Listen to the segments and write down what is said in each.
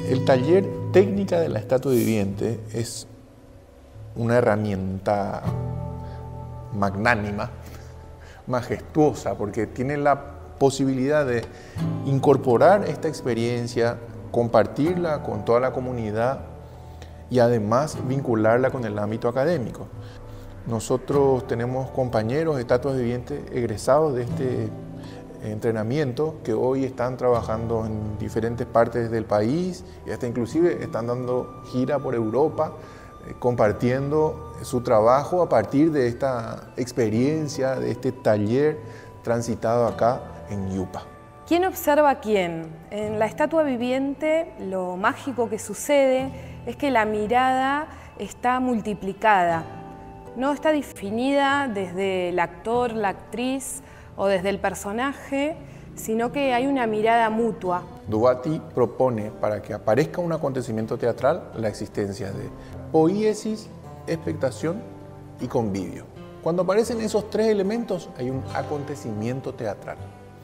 El taller Técnica de la Estatua Viviente es una herramienta magnánima, majestuosa, porque tiene la posibilidad de incorporar esta experiencia, compartirla con toda la comunidad y además vincularla con el ámbito académico. Nosotros tenemos compañeros de estatuas vivientes egresados de este entrenamiento que hoy están trabajando en diferentes partes del país y hasta inclusive están dando gira por Europa, compartiendo su trabajo a partir de esta experiencia, de este taller transitado acá en Yupa. ¿Quién observa a quién? En la estatua viviente lo mágico que sucede es que la mirada está multiplicada, no está definida desde el actor, la actriz o desde el personaje, sino que hay una mirada mutua. Duvati propone para que aparezca un acontecimiento teatral la existencia de poiesis, expectación y convivio. Cuando aparecen esos tres elementos hay un acontecimiento teatral.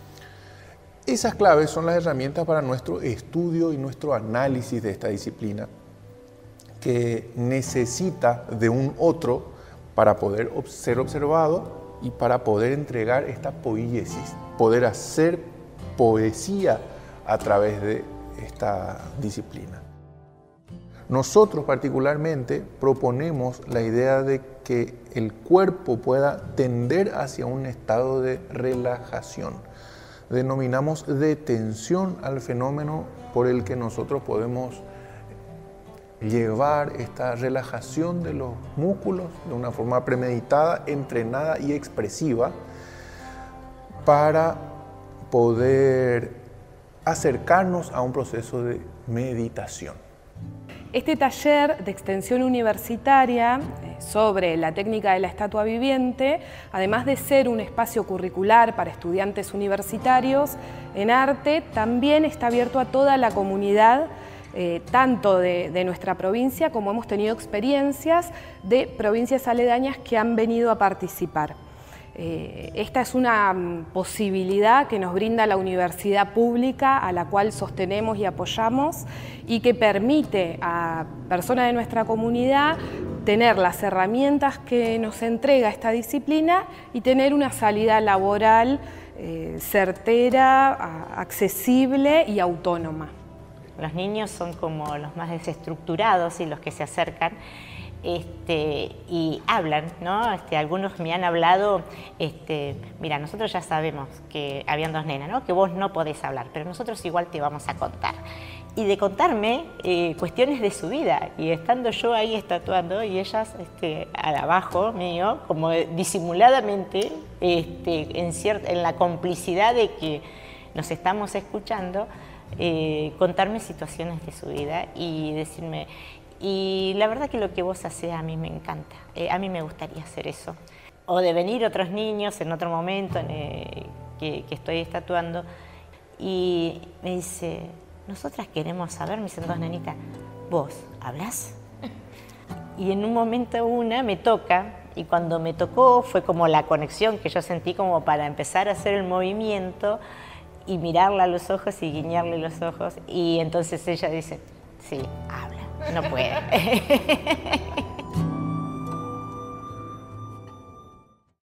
Esas claves son las herramientas para nuestro estudio y nuestro análisis de esta disciplina, que necesita de un otro para poder ser observado y para poder entregar esta poiesis, poder hacer poesía a través de esta disciplina. Nosotros particularmente proponemos la idea de que el cuerpo pueda tender hacia un estado de relajación. Denominamos detención al fenómeno por el que nosotros podemos llevar esta relajación de los músculos de una forma premeditada, entrenada y expresiva para poder acercarnos a un proceso de meditación. Este taller de extensión universitaria sobre la técnica de la estatua viviente, además de ser un espacio curricular para estudiantes universitarios en arte, también está abierto a toda la comunidad, tanto de nuestra provincia como hemos tenido experiencias de provincias aledañas que han venido a participar. Esta es una posibilidad que nos brinda la universidad pública a la cual sostenemos y apoyamos y que permite a personas de nuestra comunidad tener las herramientas que nos entrega esta disciplina y tener una salida laboral certera, accesible y autónoma. Los niños son como los más desestructurados y los que se acercan y hablan, ¿no? Algunos me han hablado, mira, nosotros ya sabemos que habían dos nenas, ¿no? Que vos no podés hablar, pero nosotros igual te vamos a contar. Y de contarme cuestiones de su vida, y estando yo ahí estatuando y ellas abajo mío, como disimuladamente, en la complicidad de que nos estamos escuchando, contarme situaciones de su vida y decirme, y la verdad que lo que vos hacés a mí me encanta, a mí me gustaría hacer eso. O de venir otros niños en otro momento que estoy estatuando y me dice, nosotras queremos saber, me dicen dos nenitas, ¿vos hablás? Y en un momento una me toca, y cuando me tocó fue como la conexión que yo sentí como para empezar a hacer el movimiento y mirarla a los ojos y guiñarle los ojos, y entonces ella dice, sí, habla, no puede.